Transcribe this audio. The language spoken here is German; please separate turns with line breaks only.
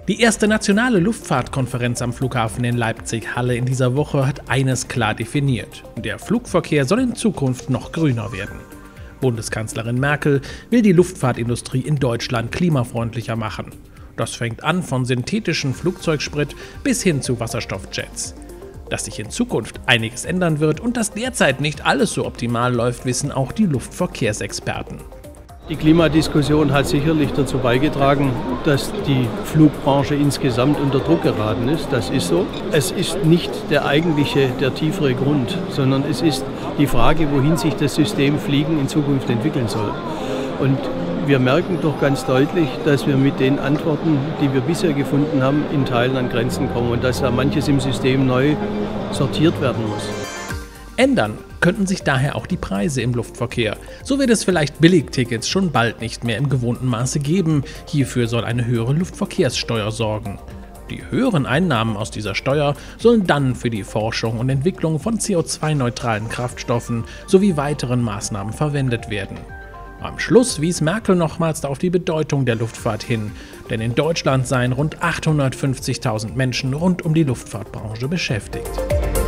Die erste nationale Luftfahrtkonferenz am Flughafen in Leipzig-Halle in dieser Woche hat eines klar definiert: Der Flugverkehr soll in Zukunft noch grüner werden. Bundeskanzlerin Merkel will die Luftfahrtindustrie in Deutschland klimafreundlicher machen. Das fängt an von synthetischem Flugzeugsprit bis hin zu Wasserstoffjets. Dass sich in Zukunft einiges ändern wird und dass derzeit nicht alles so optimal läuft, wissen auch die Luftverkehrsexperten.
Die Klimadiskussion hat sicherlich dazu beigetragen, dass die Flugbranche insgesamt unter Druck geraten ist. Das ist so. Es ist nicht der tiefere Grund, sondern es ist die Frage, wohin sich das System Fliegen in Zukunft entwickeln soll. Und wir merken doch ganz deutlich, dass wir mit den Antworten, die wir bisher gefunden haben, in Teilen an Grenzen kommen und dass da manches im System neu sortiert werden muss.
Ändern könnten sich daher auch die Preise im Luftverkehr. So wird es vielleicht Billigtickets schon bald nicht mehr im gewohnten Maße geben. Hierfür soll eine höhere Luftverkehrssteuer sorgen. Die höheren Einnahmen aus dieser Steuer sollen dann für die Forschung und Entwicklung von CO2-neutralen Kraftstoffen sowie weiteren Maßnahmen verwendet werden. Am Schluss wies Merkel nochmals auf die Bedeutung der Luftfahrt hin, denn in Deutschland seien rund 850.000 Menschen rund um die Luftfahrtbranche beschäftigt.